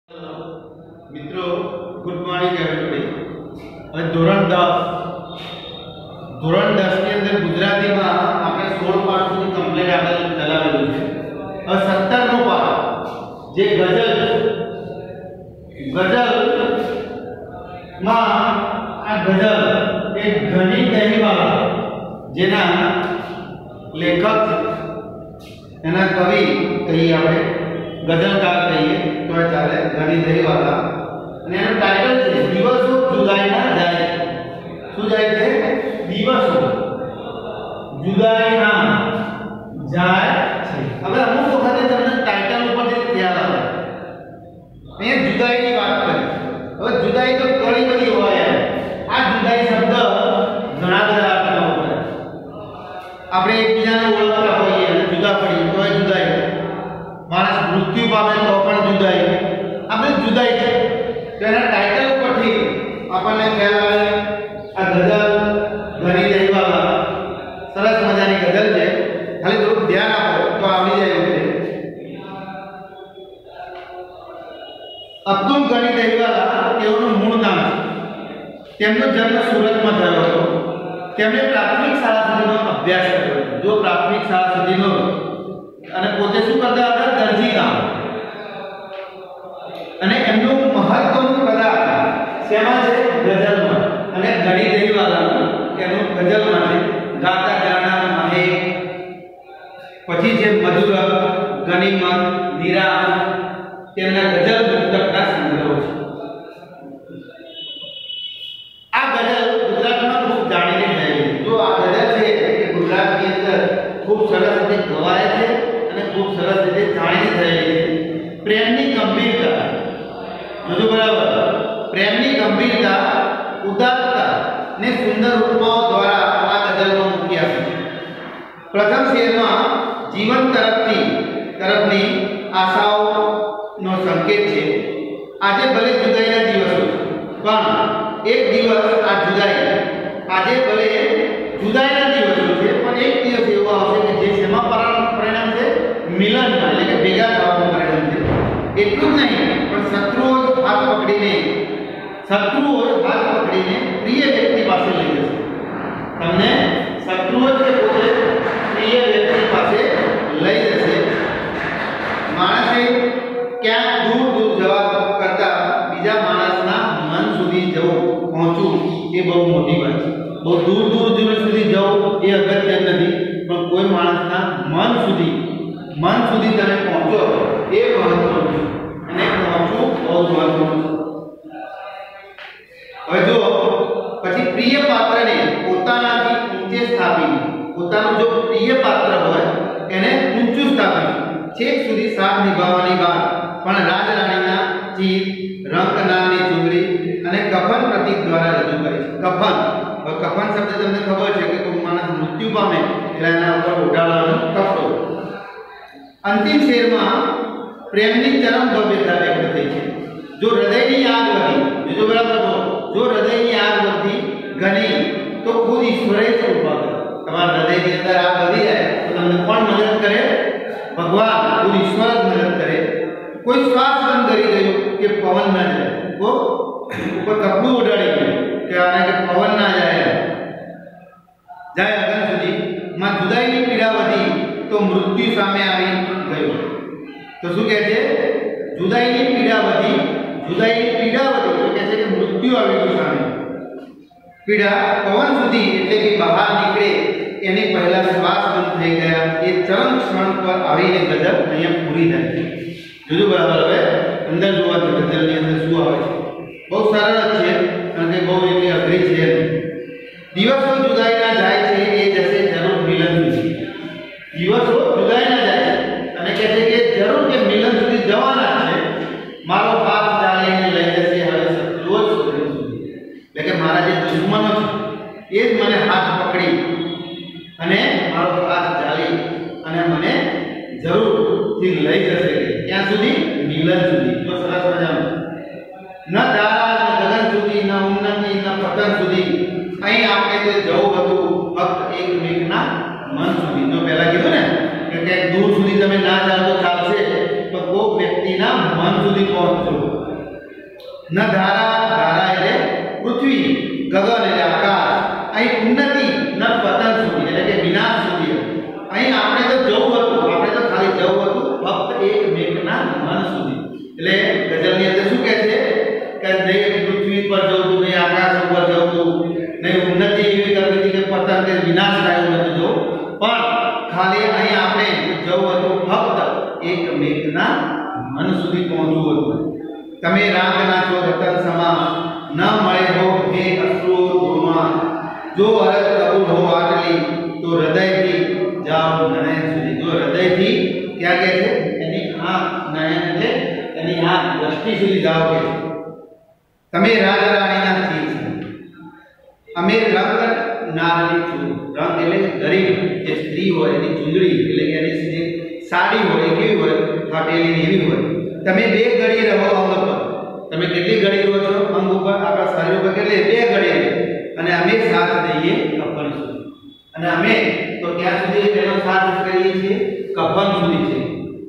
મિત્રો good morning everybody. હવે ધોરણ 10 ની અંદર ગુજરાતીમાં આપણે 16 પાઠ સુધી કમ્પ્લીટ આપણે ચલાવેલું છે। હવે 17 નો પાઠ જે ગઝલમાં આ ગઝલ એ ઘણી દહીવાલા જેના લેખક એના કવિ કહીએ આપણે ગઝલકાર કહીએ તો ચાલે, ઘણી દહીવાલા, અને એનું ટાઇટલ છે દિવસો જુદાઈના જાય। શું જાય છે? દિવસો જુદાઈના જાય છે। હવે અમુક વખતે તમને ટાઇટલ ઉપરથી ખ્યાલ આવે, અહીંયા જુદાઈની વાત કરી। હવે જુદાઈ તો ઘણી બધી હોય, આ જુદાઈ શબ્દ ઘણા બધા અર્થમાં વપરાય। આપણે એકબીજાને ઓળખતા હોઈએ અને જુદા પડીએ તો જુદાઈ, માણસ મૃત્યુ પામે તો પણ જુદાઈ, આપણે જુદાઈ છે। તો એના ટાઇટલ ઉપરથી આપણને ખ્યાલ આવે આ ગઝલ ઘણી દહીવાલા સરસ મજાની ગઝલ છે। ખાલી થોડું ધ્યાન આપો તો આવડી જાય એવું છે। અબ્દુલ ગની દહીવાલા તેઓનું મૂળ નામ છે। તેમનો જન્મ સુરતમાં થયો હતો। તેમણે પ્રાથમિક શાળા સુધીનો અભ્યાસ કર્યો હતો। જો પ્રાથમિક શાળા સુધીનો, અને પોતે શું કરતા હતા? દરજી કામ। અને એમનું મહત્વનું કલા શેમાં છે? ગઝલમાં। અને ઘણી દહીવાલાનું એનું ગઝલમાં છે ગાતા જાણા મહે, પછી જે મધુર, ગનીમત, નિરામ, તેમના ગઝલ પુસ્તકના સંગ્રહો છે। આ ગઝલ ગુજરાતમાં ખૂબ જાણીતી થયેલી। જો આ ગઝલ છે એ ગુજરાતની અંદર ખૂબ સરસ રીતે ગવાય છે અને ખૂબ સરસ રીતે જાણીતી થયેલી છે। પ્રેમની ગંભીરતા, બધું બરાબર, પ્રેમની ગંભીરતા, ઉદારતા ને સુંદર ઉપમાઓ દ્વારા આ ગઝલમાં મૂકી આપી છે। પ્રથમ શેરમાં જીવન તરફની આશાઓનો સંકેત છે। આજે ભલે જુદાઈના દિવસો પણ એક દિવસ આ જુદાઈ, આજે ભલે જુદાઈના દિવસો છે પણ એક દિવસ એવો આવશે કે જે શેમાં પરિણામ છે? મિલનમાં, એટલે કે ભેગા થવાનું પરિણામ છે। એટલું જ નહીં પણ શત્રુઓ હાથ પકડીને પ્રિય વ્યક્તિ પાસે લઈ જશે। તમને શત્રુઓ છે પોતે પ્રિય વ્યક્તિ પાસે લઈ જશે। માણસે ક્યાંક દૂર જવા કરતા બીજા માણસના મન સુધી પહોંચવું એ બહુ મોટી વાત છે। બહુ દૂર સુધી જવું એ અગત્ય નથી, પણ કોઈ માણસના મન સુધી તમે પહોંચો એ મહત્વનું છે, અને પહોંચવું બહુ મહત્વનું છે। હવે જો પછી પ્રિય પાત્રને પોતાનાથી ઊંચે સ્થાપીને, પોતાનું જો પ્રિય પાત્ર હોય એને ઊંચું સ્થાપીને છેક સુધી સાથ નિભાવવાની વાત પણ રાજરાણીના ચીર, રંકનાની ચુંદડી અને કફન પ્રતીક દ્વારા રજૂ કરી છે। કફન શબ્દ તમને ખબર છે કે કોઈ માણસ મૃત્યુ પામે એટલે એના ઉપર ઓઢાડવાનો કપડો। અંતિમ શેરમાં પ્રેમની ચરમ ભવ્યતા વ્યક્ત થઈ છે। જો હૃદયની આગ વધી, જો બરાબર, જો હૃદયની આગ વધી ઘણી તો ખુદ ઈશ્વરે જ કૃપા કરે। તમારા હૃદયની અંદર આગ વધી જાય તો તમને કોણ મદદ કરે? ભગવાન, ખુદ ઈશ્વર જ મદદ કરે। કોઈ શ્વાસ બંધ કરી ગયો કે પવન ના જાય, વો ઉપર કપડું ઉડાડી ગયું કે આને કે પવન ના જાય અગન સુધી માં જુદાઈની પીડા વધી તો મૃત્યુ સામે આવી ગયું। તો શું કહે છે? જુદાઈની પીડા વધી તો કહે છે કે મૃત્યુ આવી ગયું સામે। પીડા પવન સુધી એટલે કે બહાર નીકળે એની પહેલા શ્વાસ બંધ થઈ ગયા, એ ચરમ ક્ષણ પર આવીને ગઝલ અહીંયા પૂરી થાય છે। જોજો બરાબર। હવે અંદર જોવા છે ગઝલની અંદર શું આવે છે। બહુ સરળ જ છે, કારણ કે બહુ એટલી અઘરી છે નહીં। દિવસો જુદાઈના જાય છે એ જશે જરૂર મિલન સુધી। દિવસો જુદાઈના જાય છે અને કહે છે કે જરૂર કે મિલન સુધી જવાના છે। મારો હાથ ચાલીને લઈ જશે હવે શત્રુઓ સુધી, એટલે કે મારા જે દુશ્મનો છે એ જ મને હાથ પકડી અને મારો હાથ ચાલી અને મને જરૂરથી લઈ જશે ત્યાં સુધી? મિલન સુધી। તો સરસ મજાનું, ન દારા ન ગગન સુધી, ન ઉન્નતિ ન પતન સુધી, અહીં આપણે જે જવું હતું ફક્ત એકમેકના મન સુધી। જો પહેલા કીધું ને કે દૂર સુધી તમે ના જાઓ તો ચાલશે, તો કોઈ વ્યક્તિના મન સુધી પહોંચજો। ન ધારા, ધારા એટલે પૃથ્વી, ગગન એટલે આકાશ. અહીં ઉન્નતિ ન પતન સુધી એટલે કે વિનાશ સુધી. અહીં આપણે તો જવું હતું, આપણે તો ખાલી જવું હતું ફક્ત એક મેઘના મન સુધી. એટલે ગઝલની અંદર શું કહે છે કે નહીં પૃથ્વી પર જવું, નહીં આકાશ ઉપર જવું, નહીં ઉન્નતિ એવી કરવી હતી કે પતન કે વિનાશ થાય એવું નથી જવું, પણ ખાલી અહીં આપણે જવું હતું ફક્ત એક મેઘના મન સુધી પહોંચવું હતું. તમે રાગના છો રતન સમા, ન મળે હો હે અશ્રુ ધોમા, જો અરજ કબૂલ હો આટલી તો હૃદયથી જાઓ નયન સુધી. જો હૃદયથી ક્યાં કહે છે એની આંખ, નયન એટલે એની આંખ દ્રષ્ટિ સુધી જાઓ કે તમે રાજ રાણીના છીએ છો, અમે રંગ નારની છું. રંગ એટલે ગરીબ જે સ્ત્રી હોય એની ચૂંદડી એટલે કે એની જે સાડી હોય કેવી હોય, ફાટેલી એવી હોય. તમે બે ઘડી રહો અંગ પર. તમે કેટલી ઘડી રહો છો અંગ ઉપર, આપણા શરીર ઉપર કેટલી? બે ઘડી. અને અમે સાથ દઈએ કફન સુધી. અને અમે તો ક્યાં સુધી તેનો સાથ કરીએ છીએ? કફન સુધી છે.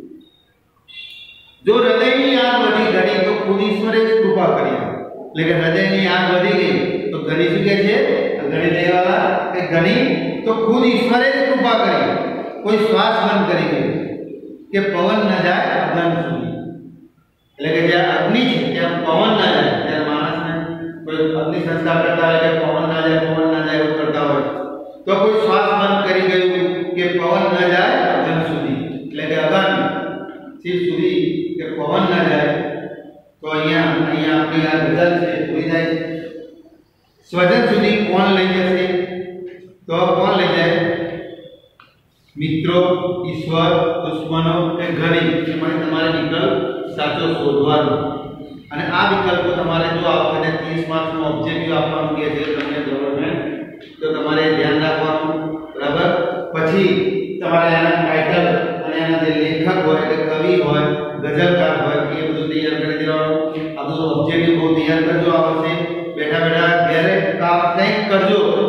જો હૃદયની આગ વધી ઘડી તો ખુદ ઈશ્વરે જ કૃપા કરી. એટલે કે હૃદયની આગ વધી ગઈ તો ઘણી શું કહે છે ગણી લેવાલા કે ઘણી તો ખુદ ઈશ્વરે જ કૃપા કરી. કોઈ શ્વાસ બંધ કરી ગયો કે પવન ન જાય અગ્નિ સુધી. એટલે કે જ્યાં અગ્નિ છે ત્યાં પવન ના જાય. ત્યારે માણસને કોઈ અગ્નિ સંસ્કાર કરતા હોય કે પવન ના જાય એવું કરતા હોય તો કોઈ શ્વાસ બંધ કરી ગયું કે પવન ન જાય અગ્નિ સુધી. એટલે કે અગ્નિ શિવ સુધી કે પવન ન જાય તો અહીંયા આપણી આ ગઝલ છે પૂરી થાય. સ્વજન સુધી કોણ લઈ જશે? તો કોણ લઈ જાય? મિત્રો, ઈશ્વર, દુશ્મનો કે ઘણી. એમાં તમારે વિકલ્પ સાચો શોધવાનો. અને આ વિકલ્પો તમારે જો આપણને 30 માર્ક્સનો ઓબ્જેક્ટિવ આપવાનું કહે છે તમને ગવર્નમેન્ટ, તો તમારે ધ્યાન રાખવાનું. બરાબર. પછી તમારે એના ટાઇટલ અને એના જે લેખક હોય એટલે કવિ હોય, ગઝલકાર હોય એ બધું તૈયાર કરી દેવાનું. આ બધું ઓબ્જેક્ટિવ બહુ તૈયાર કરજો. આ વર્ષે બેઠા બેઠા ઘરે કામ કંઈક કરજો.